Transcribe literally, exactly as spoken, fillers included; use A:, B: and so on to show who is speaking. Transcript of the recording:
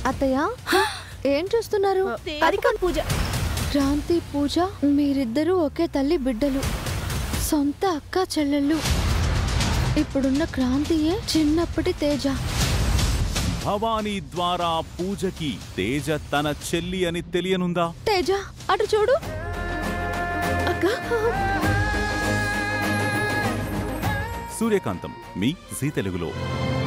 A: అత్తయ్య ఏం చూస్తున్నారు?
B: పూజ.
A: క్రాంతి పూజ మీరిద్దరూ ఒకే తల్లి బిడ్డలు, సొంత అక్క చెల్లెళ్ళు. ఇప్పుడున్న క్రాంతియే చిన్నప్పటి తేజ.
C: భవానీ ద్వారా పూజకి తేజ తన చెల్లి అని తెలియనుందా?
A: తేజ అటు చూడు. అక్క.
C: సూర్యకాంతం మీ జీ తెలుగులో.